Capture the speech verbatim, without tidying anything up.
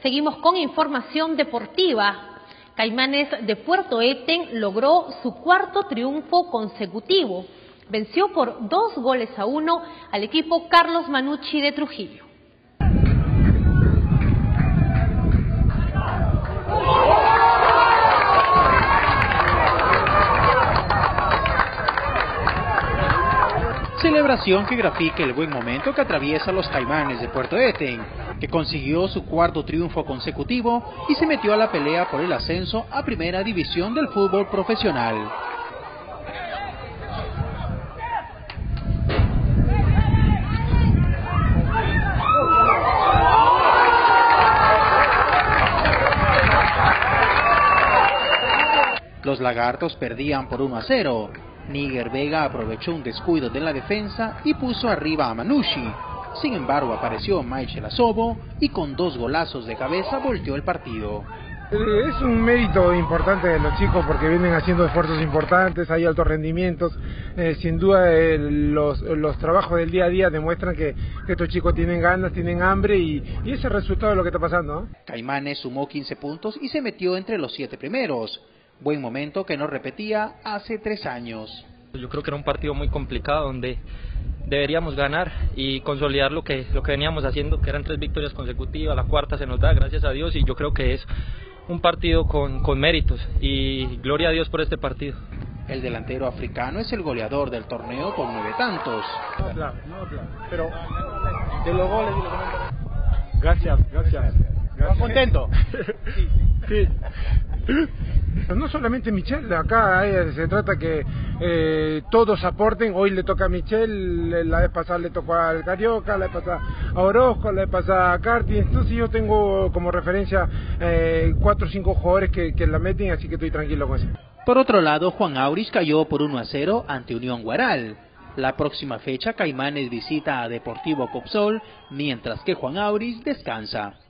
Seguimos con información deportiva. Caimanes de Puerto Eten logró su cuarto triunfo consecutivo. Venció por dos goles a uno al equipo Carlos Manucci de Trujillo. Celebración que grafica el buen momento que atraviesa los Caimanes de Puerto Eten, que consiguió su cuarto triunfo consecutivo y se metió a la pelea por el ascenso a Primera División del fútbol profesional. Los lagartos perdían por uno a cero. Níger Vega aprovechó un descuido de la defensa y puso arriba a Manucci. Sin embargo, apareció Michael Asobo y con dos golazos de cabeza volteó el partido. Es un mérito importante de los chicos porque vienen haciendo esfuerzos importantes, hay altos rendimientos. Eh, sin duda eh, los, los trabajos del día a día demuestran que, que estos chicos tienen ganas, tienen hambre y, y ese es el resultado de lo que está pasando, ¿no? Caimanes sumó quince puntos y se metió entre los siete primeros. Buen momento que no repetía hace tres años. Yo creo que era un partido muy complicado donde deberíamos ganar y consolidar lo que, lo que veníamos haciendo, que eran tres victorias consecutivas, la cuarta se nos da, gracias a Dios, y yo creo que es un partido con, con méritos y gloria a Dios por este partido. El delantero africano es el goleador del torneo con nueve tantos. No, claro, no, claro. Pero de los goles y los comentarios. Gracias, gracias. ¿Estás contento? Sí. Sí. No solamente Michel, acá eh, se trata que eh, todos aporten. Hoy le toca a Michel, la vez pasada le tocó al Carioca, la vez pasada a Orozco, la vez pasada a Carti. Entonces yo tengo como referencia eh, cuatro o cinco jugadores que, que la meten, así que estoy tranquilo con eso. Por otro lado, Juan Auris cayó por uno a cero ante Unión Guaral. La próxima fecha, Caimanes visita a Deportivo Copsol, mientras que Juan Auris descansa.